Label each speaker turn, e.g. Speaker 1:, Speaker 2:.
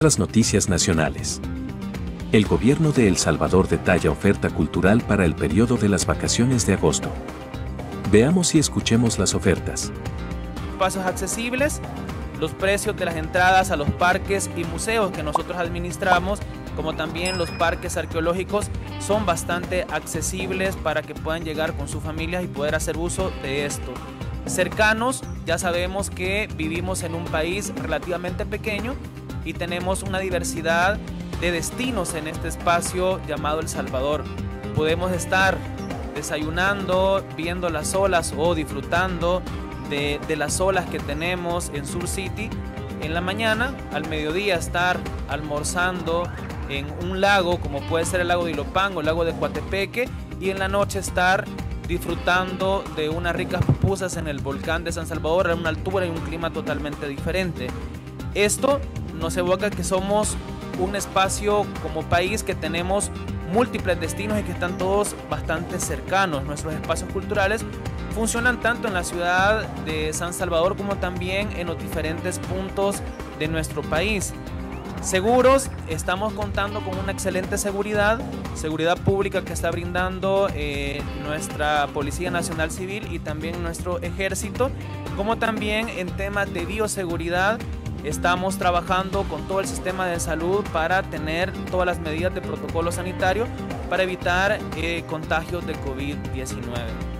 Speaker 1: Otras noticias nacionales. El gobierno de El Salvador detalla oferta cultural para el periodo de las vacaciones de agosto. Veamos y escuchemos las ofertas.
Speaker 2: Espacios accesibles, los precios de las entradas a los parques y museos que nosotros administramos, como también los parques arqueológicos, son bastante accesibles para que puedan llegar con sus familias y poder hacer uso de esto. Cercanos, ya sabemos que vivimos en un país relativamente pequeño y tenemos una diversidad de destinos en este espacio llamado El Salvador. Podemos estar desayunando, viendo las olas o disfrutando de las olas que tenemos en Sur City. En la mañana, al mediodía, estar almorzando en un lago como puede ser el lago de Ilopán o el lago de Coatepeque, y en la noche estar disfrutando de unas ricas pupusas en el volcán de San Salvador a una altura y un clima totalmente diferente. Esto nos evoca que somos un espacio como país que tenemos múltiples destinos y que están todos bastante cercanos. Nuestros espacios culturales funcionan tanto en la ciudad de San Salvador como también en los diferentes puntos de nuestro país. Seguros, estamos contando con una excelente seguridad pública que está brindando nuestra Policía Nacional Civil y también nuestro Ejército, como también en temas de bioseguridad. Estamos trabajando con todo el sistema de salud para tener todas las medidas de protocolo sanitario para evitar contagios de COVID-19.